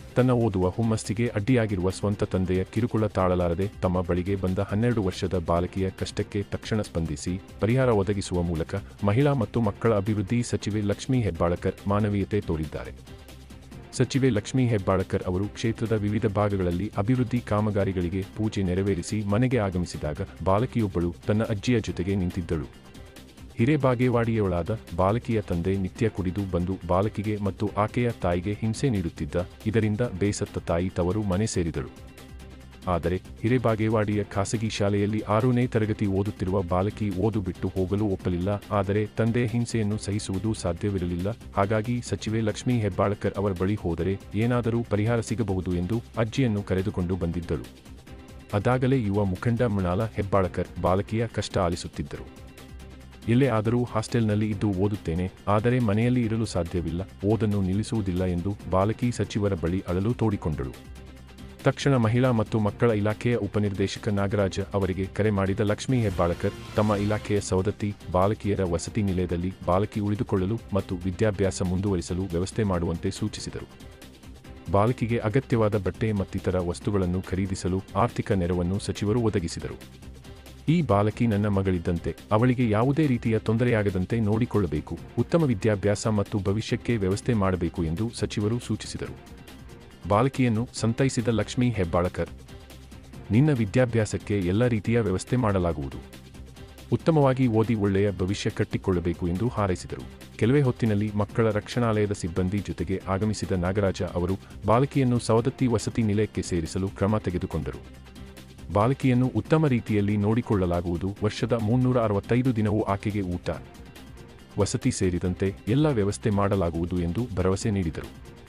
ತನ್ನ ಓದುವ ಹುಮ್ಮಸ್ಸಿಗೆ ಅಡ್ಡಿಯಾಗಿರುವ ಸ್ವಂತ ತಂದೆಯ ಕಿರುಕುಳ ತಾಳಲಾರದೆ ತಮ್ಮ ಬಳಿಗೆ ಬಂದ 12 ವರ್ಷದ ಬಾಲಕಿಯ ಕಷ್ಟಕ್ಕೆ ತಕ್ಷಣ ಸ್ಪಂದಿಸಿ ಪರಿಹಾರ ಒದಗಿಸುವ ಮೂಲಕ ಮಹಿಳಾ ಮತ್ತು ಮಕ್ಕಳ ಅಭಿವೃದ್ಧಿ ಸಚಿವೆ ಲಕ್ಷ್ಮೀ ಹೆಬ್ಬಾಳಕರ್ ಮಾನವೀಯತೆ ತೋರಿದ್ದಾರೆ. ಸಚಿವೆ ಲಕ್ಷ್ಮೀ ಹೆಬ್ಬಾಳಕರ್ ಅವರು ಕ್ಷೇತ್ರದ ವಿವಿಧ ಭಾಗಗಳಲ್ಲಿ ಅಭಿವೃದ್ಧಿ ಕಾಮಗಾರಿಗಳಿಗೆ ಪೂಜೆ ನೆರವೇರಿಸಿ ಮನೆಗೆ ಆಗಮಿಸಿದಾಗ ಬಾಲಕಿಯೊಬ್ಬಳು ತನ್ನ ಅಜ್ಜಿಯ ಜೊತೆಗೆ ನಿಂತಿದ್ದಳು. ಹಿರೇಬಾಗೇವಾಡಿಯವಳಾದ ಬಾಲಕಿಯ ತಂದೆ ನಿತ್ಯ ಕುಡಿದು ಬಂದು ಬಾಲಕಿಗೆ ಮತ್ತು ಆಕೆಯ ತಾಯಿಗೆ ಹಿಂಸೆ ನೀಡುತ್ತಿದ್ದ. ಇದರಿಂದ ಬೇಸತ್ತ ತಾಯಿ ತವರು ಮನೆ ಸೇರಿದಳು. ಆದರೆ ಹಿರೇಬಾಗೇವಾಡಿಯ ಖಾಸಗಿ ಶಾಲೆಯಲ್ಲಿ 6ನೇ ತರಗತಿ ಓದುತ್ತಿರುವ ಬಾಲಕಿ ಓದು ಬಿಟ್ಟು ಹೋಗಲು ಒಪ್ಪಲಿಲ್ಲ. ಆದರೆ ತಂದೆಯ ಹಿಂಸೆಯನ್ನು ಸಹಿಸುವುದು ಸಾಧ್ಯವಿರಲಿಲ್ಲ. ಹಾಗಾಗಿ ಸಚಿವೆ ಲಕ್ಷ್ಮೀ ಹೆಬ್ಬಾಳಕರ್ ಅವರ ಬಳಿ ಹೋದರೆ ಏನಾದರೂ ಪರಿಹಾರ ಸಿಗಬಹುದು ಎಂದು ಅಜ್ಜಿಯನ್ನು ಕರೆದುಕೊಂಡು ಬಂದಿದ್ದಳು. ಅದಾಗಲೇ ಯುವ ಮುಖಂಡ ಮೃಣಾಲ ಹೆಬ್ಬಾಳಕರ್ ಬಾಲಕಿಯ ಕಷ್ಟ ಆಲಿಸುತ್ತಿದ್ದರು. ಎಲ್ಲೇ ಆದರೂ ಹಾಸ್ಟೆಲ್ನಲ್ಲಿ ಇದ್ದು ಓದುತ್ತೇನೆ, ಆದರೆ ಮನೆಯಲ್ಲಿ ಇರಲು ಸಾಧ್ಯವಿಲ್ಲ, ಓದನ್ನು ನಿಲ್ಲಿಸುವುದಿಲ್ಲ ಎಂದು ಬಾಲಕಿ ಸಚಿವರ ಬಳಿ ಅಳಲು ತೋಡಿಕೊಂಡಳು. ತಕ್ಷಣ ಮಹಿಳಾ ಮತ್ತು ಮಕ್ಕಳ ಇಲಾಖೆಯ ಉಪನಿರ್ದೇಶಕ ನಾಗರಾಜ ಅವರಿಗೆ ಕರೆ ಮಾಡಿದ ಲಕ್ಷ್ಮೀ ಹೆಬ್ಬಾಳಕರ್ ತಮ್ಮ ಇಲಾಖೆಯ ಸವದತ್ತಿ ಬಾಲಕಿಯರ ವಸತಿ ನಿಲಯದಲ್ಲಿ ಬಾಲಕಿ ಉಳಿದುಕೊಳ್ಳಲು ಮತ್ತು ವಿದ್ಯಾಭ್ಯಾಸ ಮುಂದುವರಿಸಲು ವ್ಯವಸ್ಥೆ ಮಾಡುವಂತೆ ಸೂಚಿಸಿದರು. ಬಾಲಕಿಗೆ ಅಗತ್ಯವಾದ ಬಟ್ಟೆ ಮತ್ತಿತರ ವಸ್ತುಗಳನ್ನು ಖರೀದಿಸಲು ಆರ್ಥಿಕ ನೆರವನ್ನು ಸಚಿವರು ಒದಗಿಸಿದರು. ಈ ಬಾಲಕಿ ನನ್ನ ಮಗಳಿದ್ದಂತೆ, ಅವಳಿಗೆ ಯಾವುದೇ ರೀತಿಯ ತೊಂದರೆಯಾಗದಂತೆ ನೋಡಿಕೊಳ್ಳಬೇಕು, ಉತ್ತಮ ವಿದ್ಯಾಭ್ಯಾಸ ಮತ್ತು ಭವಿಷ್ಯಕ್ಕೆ ವ್ಯವಸ್ಥೆ ಮಾಡಬೇಕು ಎಂದು ಸಚಿವರು ಸೂಚಿಸಿದರು. ಬಾಲಕಿಯನ್ನು ಸಂತೈಸಿದ ಲಕ್ಷ್ಮೀ ಹೆಬ್ಬಾಳಕರ್, ನಿನ್ನ ವಿದ್ಯಾಭ್ಯಾಸಕ್ಕೆ ಎಲ್ಲ ರೀತಿಯ ವ್ಯವಸ್ಥೆ ಮಾಡಲಾಗುವುದು, ಉತ್ತಮವಾಗಿ ಓದಿ ಒಳ್ಳೆಯ ಭವಿಷ್ಯ ಕಟ್ಟಿಕೊಳ್ಳಬೇಕು ಎಂದು ಹಾರೈಸಿದರು. ಕೆಲವೇ ಹೊತ್ತಿನಲ್ಲಿ ಮಕ್ಕಳ ರಕ್ಷಣಾಲಯದ ಸಿಬ್ಬಂದಿ ಜೊತೆಗೆ ಆಗಮಿಸಿದ ನಾಗರಾಜ ಅವರು ಬಾಲಕಿಯನ್ನು ಸವದತ್ತಿ ವಸತಿ ನಿಲಯಕ್ಕೆ ಸೇರಿಸಲು ಕ್ರಮ ತೆಗೆದುಕೊಂಡರು. ಬಾಲಕಿಯನ್ನು ಉತ್ತಮ ರೀತಿಯಲ್ಲಿ ನೋಡಿಕೊಳ್ಳಲಾಗುವುದು, ವರ್ಷದ 365 ದಿನವೂ ಆಕೆಗೆ ಊಟ, ವಸತಿ ಸೇರಿದಂತೆ ಎಲ್ಲ ವ್ಯವಸ್ಥೆ ಮಾಡಲಾಗುವುದು ಎಂದು ಭರವಸೆ ನೀಡಿದರು.